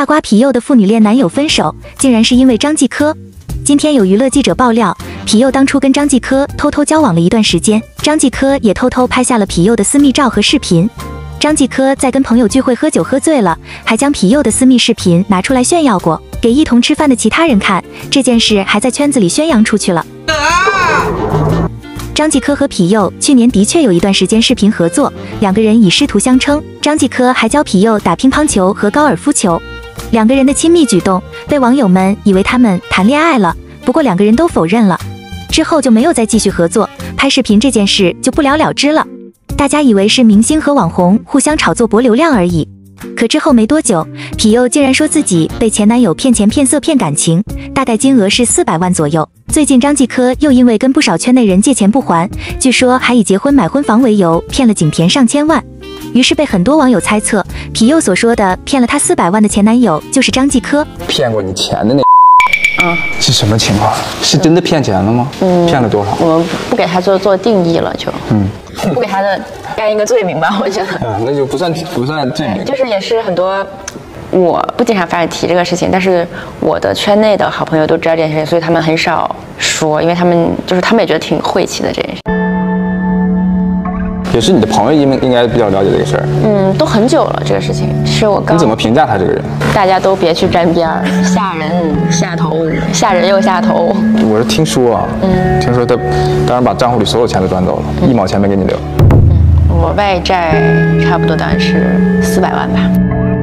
大瓜皮佑的父女恋男友分手，竟然是因为张继科。今天有娱乐记者爆料，皮佑当初跟张继科偷偷交往了一段时间，张继科也偷偷拍下了皮佑的私密照和视频。张继科在跟朋友聚会喝酒喝醉了，还将皮佑的私密视频拿出来炫耀过，给一同吃饭的其他人看。这件事还在圈子里宣扬出去了。张继科和皮佑去年的确有一段时间视频合作，两个人以师徒相称。张继科还教皮佑打乒乓球和高尔夫球。两个人的亲密举动被网友们以为他们谈恋爱了，不过两个人都否认了。之后就没有再继续合作，拍视频这件事就不了了之了。大家以为是明星和网红互相炒作博流量而已。可之后没多久，皮佑竟然说自己被前男友骗钱骗色骗感情，大概金额是400万左右。最近张继科又因为跟不少圈内人借钱不还，据说还以结婚买婚房为由骗了景甜上千万。于是被很多网友猜测，皮佑所说的骗了他400万的前男友就是张继科。 骗过你钱的那是什么情况？是真的骗钱了吗？骗了多少？ 我们不给他做定义了，就不给他的干一个罪名吧，我觉得。 那就不算罪名。 就是也是很多，我不经常发提这个事情，但是我的圈内的好朋友都知道这件事情，所以他们很少说，因为他们也觉得挺晦气的这件事。 也是你的朋友应该比较了解这个事儿。 都很久了，这个事情是我刚。 你怎么评价他这个人？ 大家都别去沾边儿，吓人下头，吓人又下头。 我是听说啊，听说他当然把账户里所有钱都赚走了，1毛钱没给你留。 我外债差不多当然是400万吧。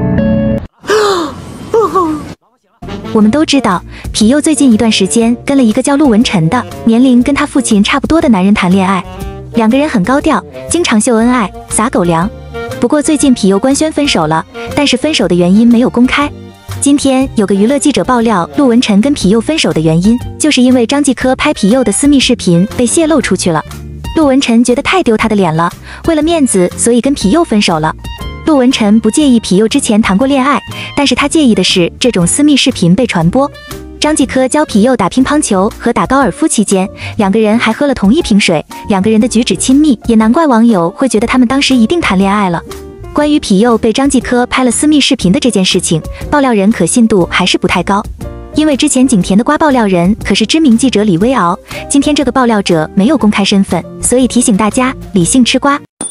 我们都知道，皮佑最近一段时间跟了一个叫陆文晨的，年龄跟他父亲差不多的男人谈恋爱。两个人很高调，经常秀恩爱、撒狗粮。不过最近皮佑官宣分手了，但是分手的原因没有公开。今天有个娱乐记者爆料，陆文晨跟皮佑分手的原因，就是因为张继科拍皮佑的私密视频被泄露出去了。陆文晨觉得太丢他的脸了，为了面子，所以跟皮佑分手了。陆文晨不介意皮佑之前谈过恋爱，但是他介意的是这种私密视频被传播。张继科教皮佑打乒乓球和打高尔夫期间，两个人还喝了同一瓶水，两个人的举止亲密，也难怪网友会觉得他们当时一定谈恋爱了。关于皮佑被张继科拍了私密视频的这件事情，爆料人可信度还是不太高，因为之前景甜的瓜爆料人可是知名记者李薇敖，今天这个爆料者没有公开身份，所以提醒大家理性吃瓜。